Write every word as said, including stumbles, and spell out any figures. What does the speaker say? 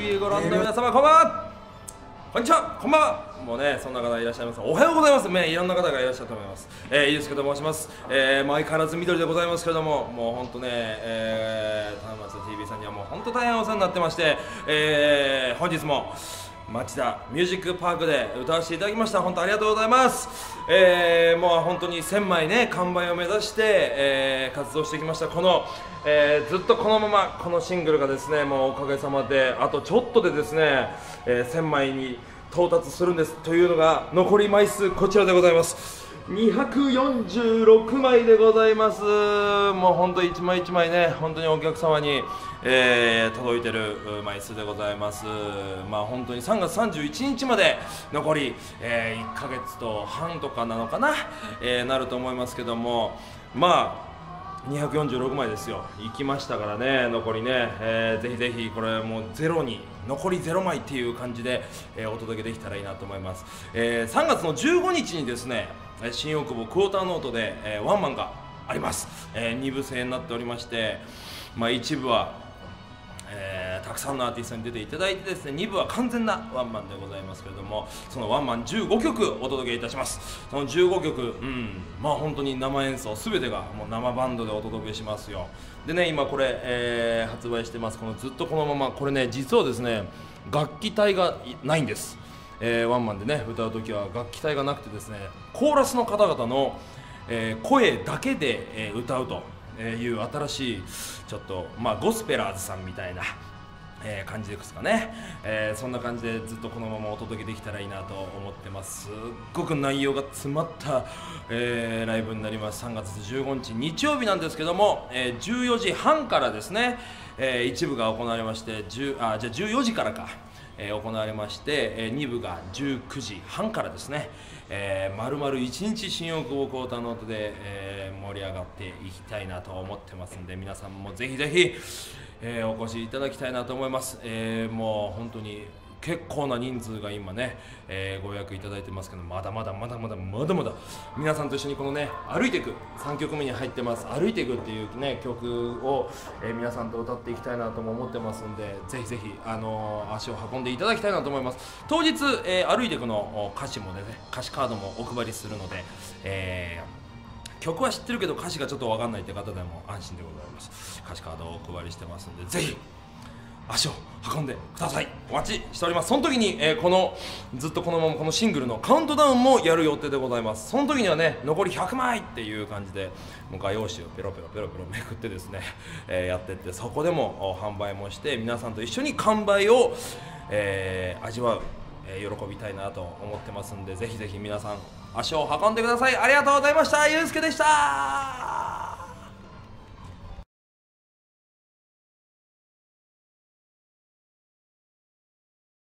ーご覧の皆様、こんばんは、こんにちは、こんばんは。もうね、そんな方いらっしゃいます。おはようございます。ね、いろんな方がいらっしゃると思います。えー、ゆうすけと申します。えー、もう相変わらず緑でございますけれども、もう本当ね、えー、田松 ティービー さんにはもう本当大変お世話になってまして、えー、本日も町田ミュージックパークで歌わせていただきました。本当ありがとうございます。えー、もう本当にせんまいね、完売を目指して、えー、活動してきました。この、えー、ずっとこのままこのシングルがですね、もうおかげさまであとちょっとでですね、えー、せんまいに到達するんですというのが、残り枚数こちらでございます。にひゃくよんじゅうろくまいでございます。もう本当一枚一枚ね、本当にお客様に、えー、届いてる枚数でございます。まあ本当にさんがつさんじゅういちにちまで残り、えー、いっかげつとはんとかなのかな、えー、なると思いますけども、まあにひゃくよんじゅうろくまいですよ。行きましたからね、残りね、えー、ぜひぜひこれもうゼロに残りゼロまいっていう感じで、えー、お届けできたらいいなと思います。えー、さんがつのじゅうごにちにですね、新大久保クォーターノートで、えー、ワンマンがあります。えー、にぶ制になっておりまして、まあ、一部は、えー、たくさんのアーティストに出ていただいてですね、にぶは完全なワンマンでございますけれども、そのワンマンじゅうごきょくお届けいたします。そのじゅうごきょく、うん、まあ本当に生演奏全てがもう生バンドでお届けしますよ。でね、今これ、えー、発売してます。このずっとこのまま、これね、実はですね、楽器隊がないんです。えー、ワンマンでね歌うときは楽器隊がなくてですね、コーラスの方々の、えー、声だけで、えー、歌うという新しいちょっとまあゴスペラーズさんみたいな、えー、感じですかね、えー、そんな感じでずっとこのままお届けできたらいいなと思ってます。すっごく内容が詰まった、えー、ライブになります。さんがつじゅうごにち日曜日なんですけども、えー、じゅうよじはんからですね、えー、一部が行われまして、じゅうあじゃあじゅうよじからかえー、行われまして、えー、にぶがじゅうくじはんからですね、えー、丸々いちにち新大久保クォーターノートで、えー、盛り上がっていきたいなと思ってますんで、皆さんもぜひぜひ、えー、お越しいただきたいなと思います。えー、もう本当に結構な人数が今ね、えー、ご予約いただいてますけど、まだまだまだまだまだまだ皆さんと一緒にこのね歩いていくさんきょくめに入ってます歩いていくっていうね曲を、えー、皆さんと歌っていきたいなとも思ってますんで、ぜひぜひ、あのー、足を運んでいただきたいなと思います。当日、えー、歩いていくの歌詞もね歌詞カードもお配りするので、えー、曲は知ってるけど歌詞がちょっと分かんないって方でも安心でございます。歌詞カードをお配りしてますんで、ぜひ足を運んでください。お待ちしております。その時に、えー、このずっとこのままこのシングルのカウントダウンもやる予定でございます。その時にはね残りひゃくまいっていう感じでもう画用紙をペロペロペロペロめくってですね、えー、やってって、そこでも販売もして皆さんと一緒に完売を、えー、味わう、えー、喜びたいなと思ってますんで、ぜひぜひ皆さん足を運んでください。ありがとうございました。ゆうすけでした。